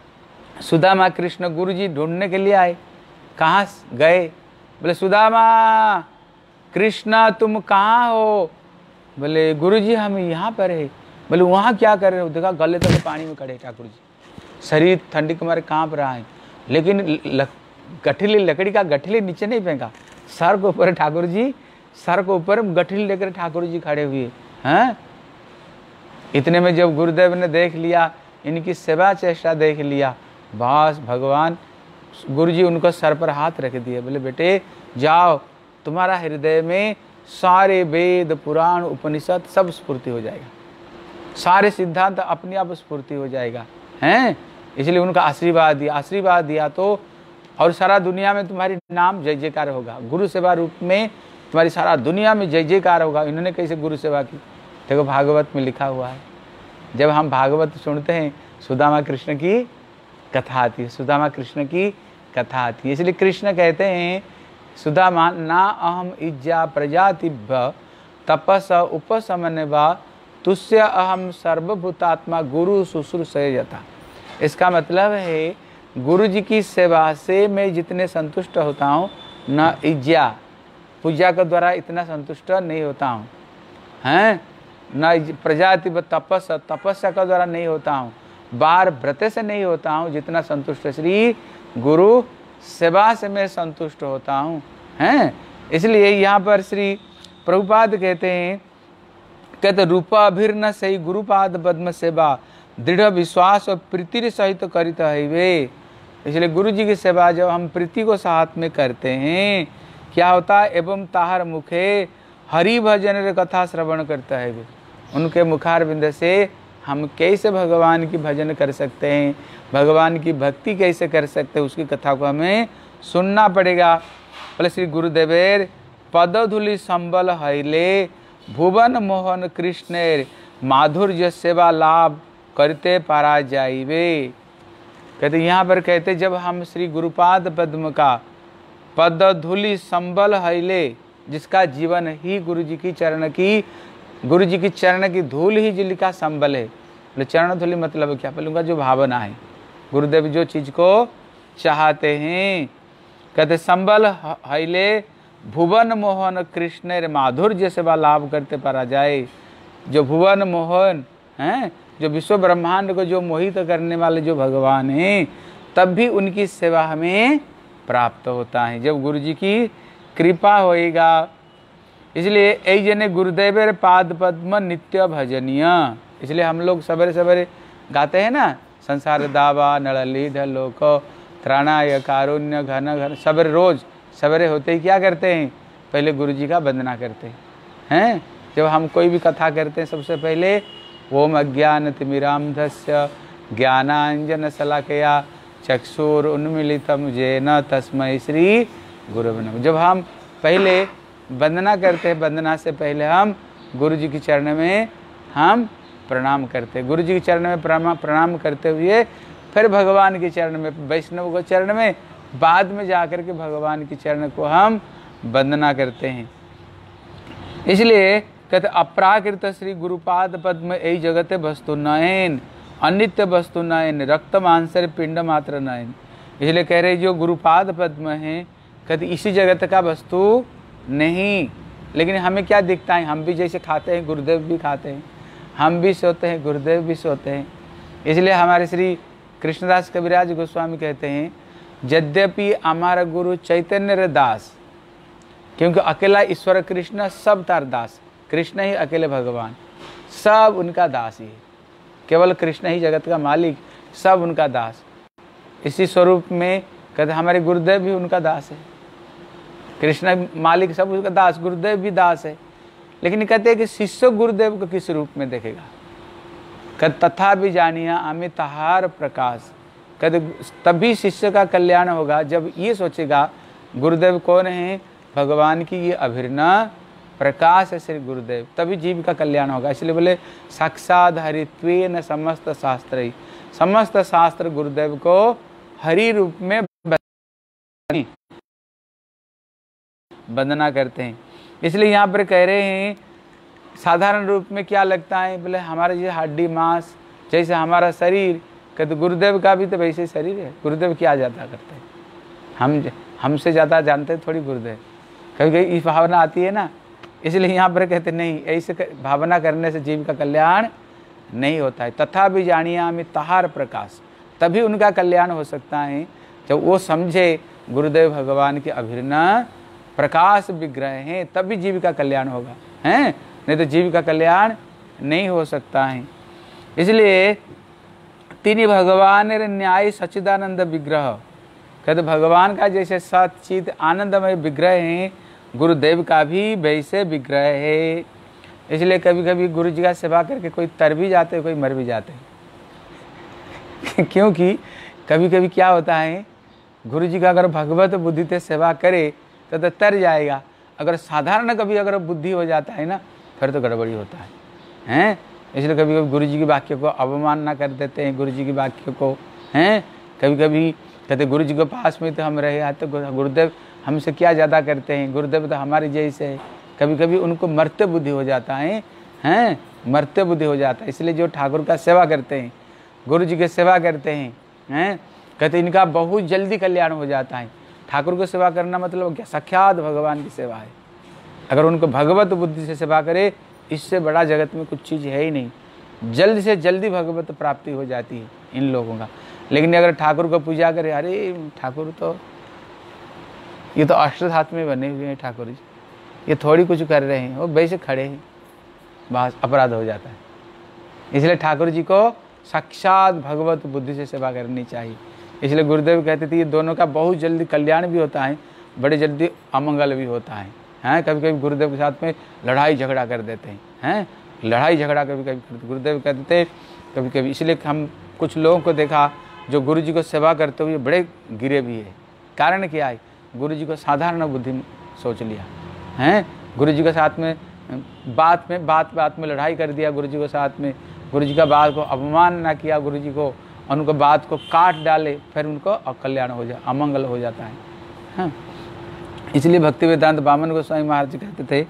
सुदामा कृष्ण गुरु जी ढूंढने के लिए आए। कहाँ गए? बोले सुदामा कृष्णा तुम कहाँ हो? बोले गुरुजी हम यहाँ पर है। बोले वहाँ क्या कर रहे हो? देखा गले तक पानी में खड़े ठाकुर जी, शरीर ठंडी के मारे काँप रहा है, लेकिन गठिली लकड़ी का गठिली नीचे नहीं फेंका, सर के ऊपर ठाकुर जी, सर के ऊपर गठिली लेकर ठाकुर जी खड़े हुए हैं। इतने में जब गुरुदेव ने देख लिया, इनकी सेवा चेष्टा देख लिया, बस भगवान गुरुजी उनको सर पर हाथ रख दिए। बोले बेटे जाओ, तुम्हारा हृदय में सारे वेद पुराण उपनिषद सब स्फूर्ति हो जाएगा, सारे सिद्धांत अपने आप स्फूर्ति हो जाएगा हैं। इसलिए उनका आशीर्वाद दिया। आशीर्वाद दिया तो और सारा दुनिया में तुम्हारी नाम जय जयकार होगा, गुरु सेवा रूप में तुम्हारी सारा दुनिया में जय जयकार होगा। इन्होंने कैसे गुरु सेवा की? देखो भागवत में लिखा हुआ है। जब हम भागवत सुनते हैं, सुदामा कृष्ण की कथा आती है, सुदामा कृष्ण की कथा आती है। इसलिए कृष्ण कहते हैं सुदामा ना अहम इज्जा प्रजातिभ्य तपस उपशमनवा तुष्य अहम सर्वभूतात्मा गुरु शुश्रूषे यथा। इसका मतलब है गुरु जी की सेवा से मैं जितने संतुष्ट होता हूँ, न इज्जा पूजा के द्वारा इतना संतुष्ट नहीं होता हूँ हैं, न प्रजाति तपस्या के द्वारा नहीं होता हूँ, बार व्रत से नहीं होता हूँ, जितना संतुष्ट श्री गुरु सेवा से मैं संतुष्ट होता हूँ हैं। इसलिए यहाँ पर श्री प्रभुपाद कहते रूपाभिर्न सही गुरुपाद पद्म सेवा दृढ़ विश्वास और प्रीति सहित करित है। इसलिए गुरु जी की सेवा जब हम प्रीति को साथ में करते हैं, क्या होता है? एवं ताहर मुखे हरि भजन कथा श्रवण करता है वे। उनके मुखार बिंद से हम कैसे भगवान की भजन कर सकते हैं, भगवान की भक्ति कैसे कर सकते हैं, उसकी कथा को हमें सुनना पड़ेगा। बोले श्री गुरुदेवेर पदधूलि संबल हैले भुवन मोहन कृष्णेर माधुर्य सेवा लाभ करते पारा जाइवे। कहते यहाँ पर कहते जब हम श्री गुरुपाद पद्म का पदधूलि संबल हैले, जिसका जीवन ही गुरु जी की चरण की धूल ही जिले का संबल है। बोले चरण धूलि मतलब क्या? बोले उनका जो भावना है, गुरुदेव जो चीज को चाहते हैं। कहते संबल हैले भुवन मोहन कृष्ण माधुर्य सेवा लाभ करते पारा जाए। जो भुवन मोहन हैं, जो विश्व ब्रह्मांड को जो मोहित करने वाले जो भगवान हैं, तब भी उनकी सेवा हमें प्राप्त होता है जब गुरु जी की कृपा होएगा। इसलिए ऐ जने गुरुदेवेर पाद पद्म नित्य भजनीय। इसलिए हम लोग सवेरे सवेरे गाते हैं ना, संसार दावा नड़ली ढलोक त्राणाय कारुण्य घन घन। सवेरे रोज सवेरे होते ही क्या करते हैं? पहले गुरु जी का वंदना करते हैं। जब हम कोई भी कथा करते हैं, सबसे पहले ओम अज्ञान तिमिरांधस्य ज्ञानांजन शलाकया चक्षुर उन्मीलितम येन तस्मै श्री गुरवे नमः। जब हम पहले वंदना करते हैं, वंदना से पहले हम गुरु जी के चरण में हम प्रणाम करते हैं। गुरु जी के चरण में प्रणाम करते हुए फिर भगवान के चरण में, वैष्णव के चरण में, बाद में जाकर के भगवान के चरण को हम वंदना करते हैं। इसलिए कहते अपराकृत श्री गुरुपाद पद्म ऐ जगते वस्तु नयन अनित्य वस्तु नयन रक्त मांसर पिंड मात्र नयन। इसलिए कह रहे जो गुरुपाद पद्म है, कहते इसी जगत का वस्तु नहीं। लेकिन हमें क्या दिखता है? हम भी जैसे खाते हैं, गुरुदेव भी खाते हैं, हम भी सोते हैं, गुरुदेव भी सोते हैं। इसलिए हमारे श्री कृष्णदास कविराज गोस्वामी कहते हैं यद्यपि हमारा गुरु चैतन्य रे दास, क्योंकि अकेला ईश्वर कृष्ण सब तार दास, कृष्ण ही अकेले भगवान, सब उनका दास ही है। केवल कृष्ण ही जगत का मालिक, सब उनका दास। इसी स्वरूप में कहते हमारे गुरुदेव भी उनका दास है। कृष्ण मालिक, सब उसका दास, गुरुदेव भी दास है। लेकिन कहते हैं कि शिष्य गुरुदेव को किस रूप में देखेगा? कहते तथा भी जानिया अमित हार प्रकाश। कहते तभी शिष्य का कल्याण होगा जब ये सोचेगा गुरुदेव कौन है? भगवान की ये अभिन्न प्रकाश है श्री गुरुदेव, तभी जीव का कल्याण होगा। इसलिए बोले साक्षात हरित्वेन समस्त शास्त्र, समस्त शास्त्र गुरुदेव को हरि रूप में वंदना करते हैं। इसलिए यहाँ पर कह रहे हैं साधारण रूप में क्या लगता है? बोले हमारा ये हड्डी मांस जैसे हमारा शरीर, कहते गुरुदेव का भी तो वैसे शरीर है। गुरुदेव क्या ज्यादा करते हैं? हमसे ज़्यादा जानते हैं थोड़ी गुरुदेव कभी कभी इस भावना आती है ना, इसलिए यहाँ पर कहते नहीं, ऐसे भावना करने से जीव का कल्याण नहीं होता है। तथा भी जानियामि तहार प्रकाश, तभी उनका कल्याण हो सकता है जब वो समझे गुरुदेव भगवान के अभिन्न प्रकाश विग्रह हैं, तभी जीव का कल्याण होगा, हैं, नहीं तो जीव का कल्याण नहीं हो सकता है। इसलिए तीन भगवान न्याय सच्चिदानंद विग्रह, कहते भगवान का जैसे सच्चिद आनंदमय विग्रह है, गुरुदेव का भी वैसे विग्रह है। इसलिए कभी कभी गुरु जी का सेवा करके कोई तर भी जाते हैं, कोई मर भी जाते हैं क्योंकि कभी कभी क्या होता है, गुरु जी का अगर भगवत बुद्धि से सेवा करे तो तर जाएगा, अगर साधारण कभी अगर बुद्धि हो जाता है ना, फिर तो गड़बड़ी होता है, हैं। इसलिए कभी कभी गुरु जी के वाक्य को अवमानना कर देते हैं, गुरु जी के वाक्य को, हैं। कभी कभी कहते गुरु जी के पास में तो हम रहे आते, गुरुदेव हमसे क्या ज़्यादा करते हैं, गुरुदेव तो हमारे जैसे है। कभी कभी उनको मरते बुद्धि हो जाता है, हैं, मरते बुद्धि हो जाता है। इसलिए जो ठाकुर का सेवा करते हैं, गुरु जी की सेवा करते हैं, हैं, कहते इनका बहुत जल्दी कल्याण हो जाता है। ठाकुर को सेवा करना मतलब क्या, साक्षात भगवान की सेवा है। अगर उनको भगवत बुद्धि से सेवा करे, इससे बड़ा जगत में कुछ चीज़ है ही नहीं। जल्द से जल्दी भगवत प्राप्ति हो जाती है इन लोगों का। लेकिन अगर ठाकुर को पूजा करे, अरे ठाकुर तो ये तो अष्टधात में बने हुए हैं ठाकुर जी, ये थोड़ी कुछ कर रहे हैं, वो वैसे खड़े हैं, बस अपराध हो जाता है। इसलिए ठाकुर जी को साक्षात भगवत बुद्धि से सेवा करनी चाहिए। इसलिए गुरुदेव कहते थे ये दोनों का बहुत जल्दी कल्याण भी होता है, बड़े जल्दी अमंगल भी होता है, हैं। कभी कभी गुरुदेव के साथ में लड़ाई झगड़ा कर देते हैं, हैं, लड़ाई झगड़ा कभी कभी करते। गुरुदेव कहते थे कभी कभी, इसलिए हम कुछ लोगों को देखा जो गुरु जी को सेवा करते हुए बड़े गिरे भी है। कारण क्या है, गुरु जी को साधारण बुद्धि सोच लिया, हैं। गुरु जी के साथ में बात में लड़ाई कर दिया, गुरु जी के साथ में, गुरु जी का बात को अपमान ना किया, गुरु जी को उनको बात को काट डाले, फिर उनको अकल्याण हो जाए, अमंगल हो जाता है, हाँ। इसलिए भक्ति वेदांत वामन गोस्वामी महाराज जी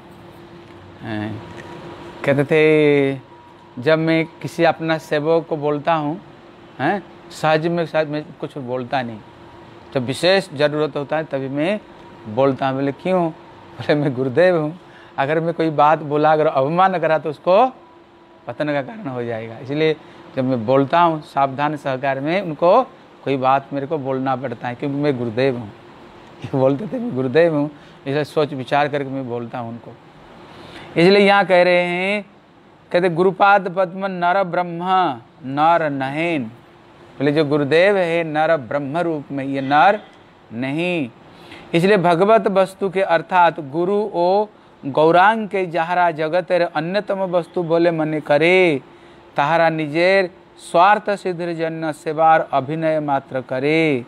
कहते थे जब मैं किसी अपना सेवक को बोलता हूँ, हैं, सहज में कुछ बोलता नहीं, जब विशेष ज़रूरत होता है तभी मैं बोलता हूँ। बोले क्यों? बोले मैं गुरुदेव हूँ, अगर मैं कोई बात बोला, अगर अवमान करा तो उसको पतन का कारण हो जाएगा। इसलिए जब मैं बोलता हूँ सावधान सहकार में, उनको कोई बात मेरे को बोलना पड़ता है क्योंकि मैं गुरुदेव हूँ। ये बोलते थे मैं गुरुदेव हूँ, इसलिए सोच विचार करके मैं बोलता हूँ उनको। इसलिए यहाँ कह रहे हैं, कहते गुरुपाद पद्म नर ब्रह्म नर नहेन। बोले जो गुरुदेव है नर ब्रह्म रूप में, ये नर नहीं। इसलिए भगवत वस्तु के अर्थात गुरु ओ गौरांग के जहारा जगत अन्यतम वस्तु बोले मने करे, ताहारा निजेर स्वार्थ सिद्ध जन सेवार अभिनय मात्र करे।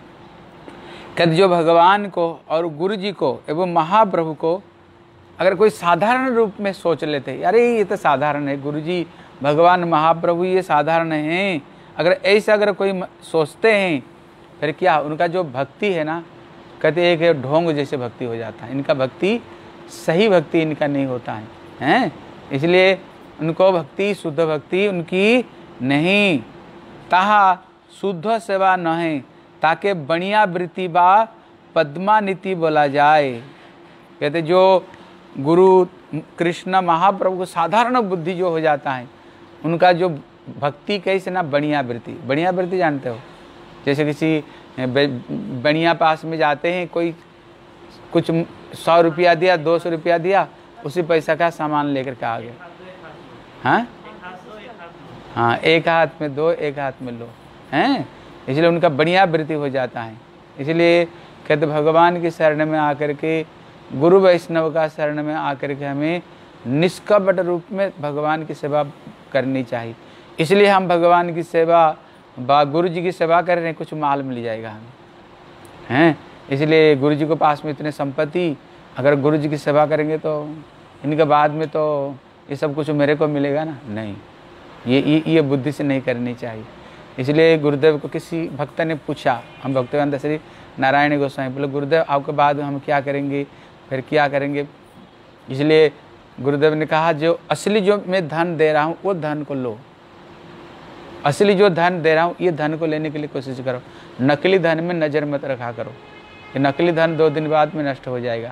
कहते जो भगवान को और गुरु जी को एवं महाप्रभु को अगर कोई साधारण रूप में सोच लेते, अरे ये तो साधारण है, गुरु जी भगवान महाप्रभु ये साधारण हैं, अगर ऐसा अगर कोई सोचते हैं, फिर क्या उनका जो भक्ति है ना, कहते एक ढोंग जैसे भक्ति हो जाता है। इनका भक्ति सही भक्ति इनका नहीं होता है, हैं। इसलिए उनको भक्ति शुद्ध भक्ति उनकी नहीं। ताहा शुद्ध सेवा न है, ताके बढ़िया वृत्ति बा पद्मानीति बोला जाए। कहते जो गुरु कृष्ण महाप्रभु को साधारण बुद्धि जो हो जाता है, उनका जो भक्ति कैसे ना बढ़िया वृत्ति, बढ़िया वृत्ति जानते हो, जैसे किसी बढ़िया पास में जाते हैं, कोई कुछ 100 रुपया दिया, 200 रुपया दिया, उसी पैसा का सामान लेकर के आ गए, हाँ हाँ, एक हाथ में दो एक हाथ में लो, हैं। इसलिए उनका बढ़िया वृत्ति हो जाता है। इसलिए कहते भगवान की शरण में आकर के, गुरु वैष्णव का शरण में आकर के हमें निष्कपट रूप में भगवान की सेवा करनी चाहिए। इसलिए हम भगवान की सेवा गुरु जी की सेवा कर रहे हैं, कुछ माल मिल जाएगा हमें, हैं। इसलिए गुरु जी के पास में इतने संपत्ति, अगर गुरु जी की सेवा करेंगे तो इनके बाद में तो ये सब कुछ मेरे को मिलेगा ना, नहीं, ये बुद्धि से नहीं करनी चाहिए। इसलिए गुरुदेव को किसी भक्त ने पूछा, हम भक्तिवेदांत श्री नारायण गोस्वामी, बोले गुरुदेव आपके बाद हम क्या करेंगे, फिर क्या करेंगे। इसलिए गुरुदेव ने कहा जो असली जो मैं धन दे रहा हूँ वो धन को लो, असली जो धन दे रहा हूँ ये धन को लेने के लिए कोशिश करो, नकली धन में नज़र मत रखा करो। ये नकली धन 2 दिन बाद में नष्ट हो जाएगा,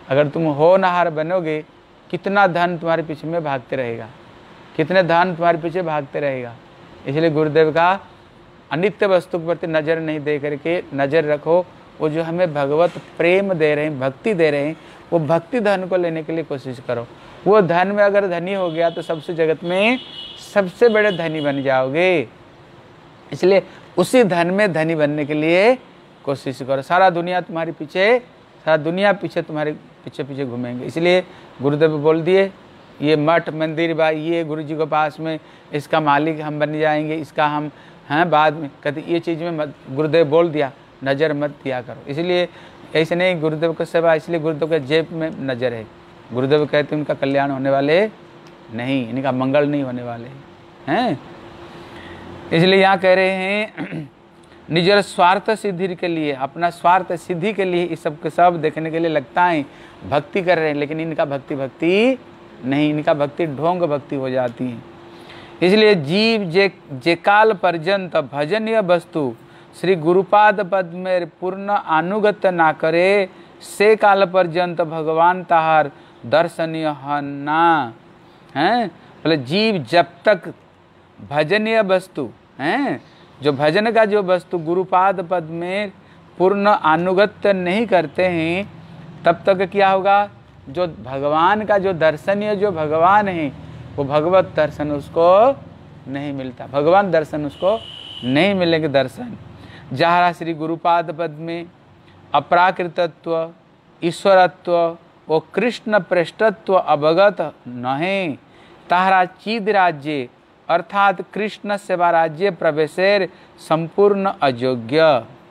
अगर तुम होनहार बनोगे, कितना धन तुम्हारे पीछे में भागते रहेगा, कितने धन तुम्हारे पीछे भागते रहेगा। इसलिए गुरुदेव का अनित्य वस्तु के प्रति नज़र नहीं दे करके नज़र रखो, वो जो हमें भगवत प्रेम दे रहे हैं, भक्ति दे रहे हैं, वो भक्ति धन को लेने के लिए कोशिश करो। वो धन में अगर धनी हो गया तो सबसे जगत में सबसे बड़े धनी बन जाओगे। इसलिए उसी धन में धनी बनने के लिए कोशिश करो। सारा दुनिया तुम्हारे पीछे, सारा दुनिया पीछे तुम्हारे पीछे पीछे घूमेंगे। इसलिए गुरुदेव बोल दिए, ये मठ मंदिर बा, ये गुरु जी के पास में इसका मालिक हम बन जाएंगे, इसका हम हैं बाद में। कहते ये चीज़ में मत, गुरुदेव बोल दिया नज़र मत दिया करो। इसलिए ऐसे नहीं, गुरुदेव का सेवा, इसलिए गुरुदेव के जेब में नज़र है। गुरुदेव कहते हैं उनका कल्याण होने वाले नहीं, इनका मंगल नहीं होने वाले हैं। इसलिए यहाँ कह रहे हैं निजर स्वार्थ सिद्धि के लिए, अपना स्वार्थ सिद्धि के लिए इस सब के सब देखने के लिए लगता है भक्ति कर रहे हैं, लेकिन इनका भक्ति नहीं, इनका भक्ति ढोंग भक्ति हो जाती है। इसलिए जीव जे काल पर्यंत भजनीय वस्तु श्री गुरुपाद पद में पूर्ण अनुगत ना करे, से काल पर्यंत भगवान ताहार दर्शनीय ना है। बोले जीव जब तक भजनीय वस्तु हैं, जो भजन का जो वस्तु गुरुपाद पद में पूर्ण अनुगत्य नहीं करते हैं, तब तक क्या होगा, जो भगवान का जो दर्शनीय जो भगवान है, वो भगवत दर्शन उसको नहीं मिलता, भगवान दर्शन उसको नहीं मिलेंगे। दर्शन जहाँ श्री गुरुपाद पद में अपराकृतत्व, ईश्वरत्व वो कृष्ण पृष्ठत्व अवगत नहीं, ताहरा चीद राज्य अर्थात कृष्ण सेवा राज्य प्रवेशेर संपूर्ण अयोग्य।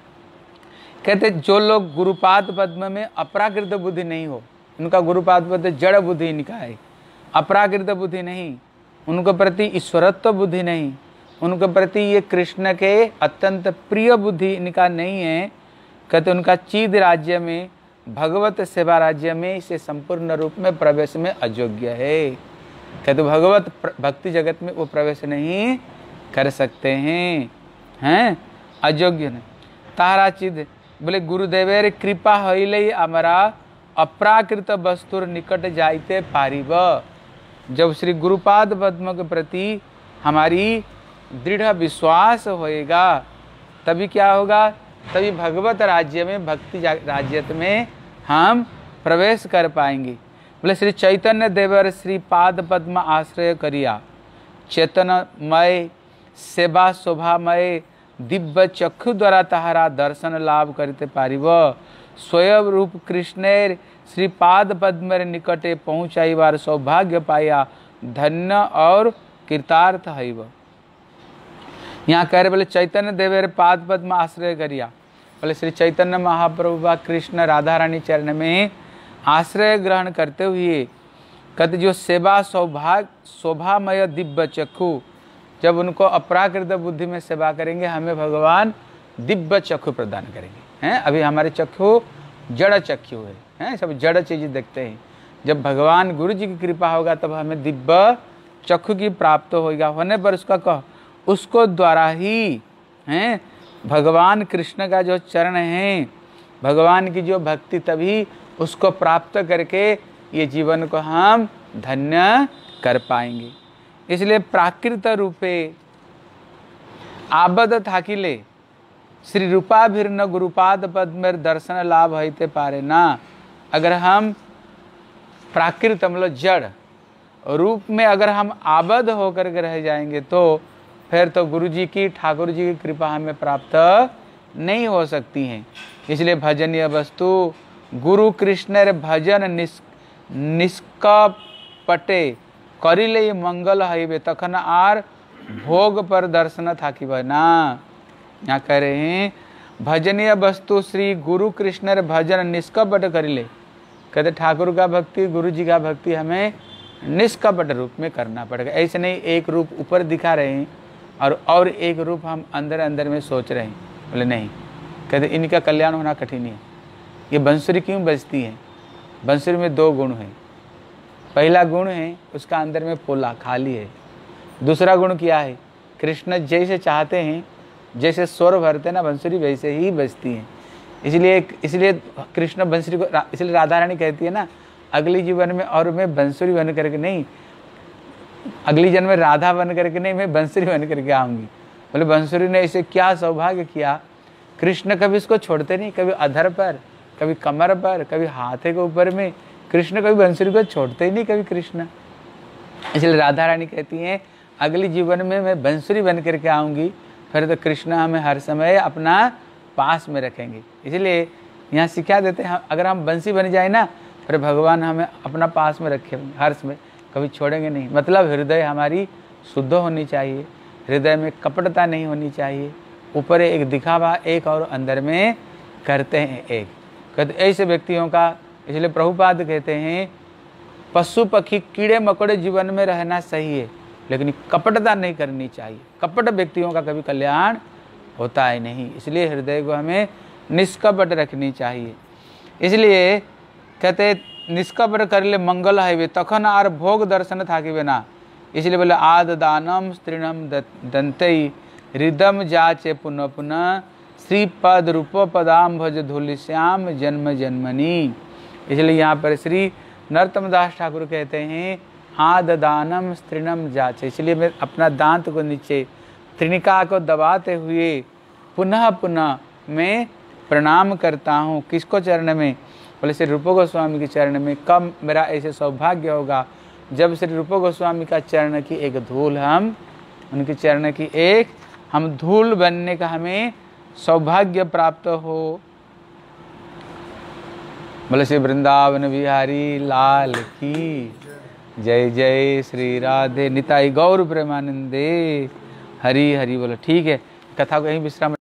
कहते जो लोग गुरुपाद पद्म में अपराकृत बुद्धि नहीं हो, उनका गुरुपाद पद्म जड़ बुद्धि इनका है, अपराकृत बुद्धि नहीं, उनके प्रति ईश्वरत्व बुद्धि नहीं, उनके प्रति ये कृष्ण के अत्यंत प्रिय बुद्धि इनका नहीं है। कहते उनका चीद राज्य में, भगवत सेवा राज्य में इसे संपूर्ण रूप में प्रवेश में अयोग्य है। कहते भगवत भक्ति जगत में वो प्रवेश नहीं कर सकते हैं अयोग्य नहीं। तारा चिद बोले गुरुदेवेर कृपा हईले हमारा अप्राकृत वस्तुर निकट जाइते पारिब। जब श्री गुरुपाद पद्म के प्रति हमारी दृढ़ विश्वास होएगा, तभी क्या होगा, तभी भगवत राज्य में, भक्ति राज्य में हम प्रवेश कर पाएंगे। बोले श्री चैतन्य देवर श्री पाद पद्म आश्रय करिया, चेतनमय सेवा शोभामय दिव्य चक्षु द्वारा तहारा दर्शन लाभ करते पारिब। स्वयं रूप कृष्णेर श्री पाद पद्म निकटे पहुँचाइबार सौभाग्य पाया, धन्य और कृतार्थ हईब। यहाँ कह रहे बोले चैतन्य देवेर पाद पद्म आश्रय करिया, बोले श्री चैतन्य महाप्रभु व कृष्ण राधा रानी चरण में आश्रय ग्रहण करते हुए कहते जो सेवा शोभामय दिव्य चक्षु, जब उनको अपराकृत बुद्धि में सेवा करेंगे हमें भगवान दिव्य चक्षु प्रदान करेंगे हैं। अभी हमारे चक्षु जड़ चक्षु हैं, सब जड़ चीज़ देखते हैं। जब भगवान गुरु जी की कृपा होगा तब हमें दिव्य चक्षु की प्राप्त होगा। होने पर उसका कह उसको द्वारा ही हैं भगवान कृष्ण का जो चरण है, भगवान की जो भक्ति, तभी उसको प्राप्त करके ये जीवन को हम धन्य कर पाएंगे। इसलिए प्राकृत रूपे आबद थाकिले श्री रूपाभिर्न गुरुपाद पद में दर्शन लाभ होते पारे ना। अगर हम प्राकृत मतलब जड़ रूप में अगर हम आबद्ध होकर के रह जाएंगे तो फिर तो गुरु जी की, ठाकुर जी की कृपा हमें प्राप्त नहीं हो सकती है। इसलिए भजनीय वस्तु गुरु कृष्णर भजन निष्कपटे करिले मंगल हईबे तखन आर भोग पर दर्शन थाकिब ना। यहाँ कह रहे हैं भजनीय वस्तु श्री गुरु कृष्णर भजन निष्कपट करिले। कहते ठाकुर का भक्ति, गुरु जी का भक्ति हमें निष्कपट रूप में करना पड़ेगा। ऐसे नहीं एक रूप ऊपर दिखा रहे हैं और एक रूप हम अंदर अंदर में सोच रहे हैं। बोले नहीं, कहते इनका कल्याण होना कठिन है। ये बंसुरी क्यों बजती है? बंसुरी में दो गुण हैं। पहला गुण है उसका अंदर में पोला खाली है। दूसरा गुण क्या है? कृष्ण जैसे चाहते हैं, जैसे स्वर भरते ना बंसुरी वैसे ही बजती है। इसलिए कृष्ण बंसुरी को इसलिए राधा रानी कहती है ना, अगली जीवन में और मैं बंसुरी बन करके नहीं, अगली जन्म में राधा बन करके नहीं, मैं बंसुरी बन करके आऊँगी। बोले बंसुरी ने इसे क्या सौभाग्य किया, कृष्ण कभी इसको छोड़ते नहीं, कभी अधर पर, कभी कमर पर, कभी हाथ के ऊपर में, कृष्ण कभी बंसुरी को छोड़ते ही नहीं कभी कृष्ण। इसलिए राधा रानी कहती हैं अगली जीवन में मैं बंसुरी बन करके आऊँगी, फिर तो कृष्ण हमें हर समय अपना पास में रखेंगे। इसलिए यहाँ सिखा देते हैं अगर हम बंसी बन जाए ना, फिर भगवान हमें अपना पास में रखेंगे, हर समय कभी छोड़ेंगे नहीं। मतलब हृदय हमारी शुद्ध होनी चाहिए, हृदय में कपटता नहीं होनी चाहिए, ऊपर एक दिखावा एक और अंदर में करते हैं एक। कहते ऐसे व्यक्तियों का, इसलिए प्रभुपाद कहते हैं पशु पक्षी कीड़े मकोड़े जीवन में रहना सही है, लेकिन कपटता नहीं करनी चाहिए। कपट व्यक्तियों का कभी कल्याण होता है नहीं, इसलिए हृदय को हमें निष्कपट रखनी चाहिए। इसलिए कहते निष्कपट कर ले मंगल है वे तखन आर भोग दर्शन था कि ना। इसलिए बोले आद दानम स्त्रीणम दंतई हृदम जाचे पुनः पुनः श्रीपद रूप पदाम भज धूलि श्याम जन्म जन्मनी। इसलिए यहाँ पर श्री नरोत्तम दास ठाकुर कहते हैं आद दानम स्त्रीणम जाचे। इसलिए मैं अपना दांत को नीचे त्रिनिका को दबाते हुए पुनः पुनः मैं प्रणाम करता हूँ। किसको चरण में? बोले श्री रूप गोस्वामी के चरण में। कब मेरा ऐसे सौभाग्य होगा जब श्री रूप गोस्वामी का चरण की एक धूल हम, उनके चरण की एक हम धूल बनने का हमें सौभाग्य प्राप्त हो। बोले श्री वृंदावन बिहारी लाल की जय जय। श्री राधे निताई गौर प्रेमानंदे हरि हरि। बोलो ठीक है, कथा को यहीं विश्राम।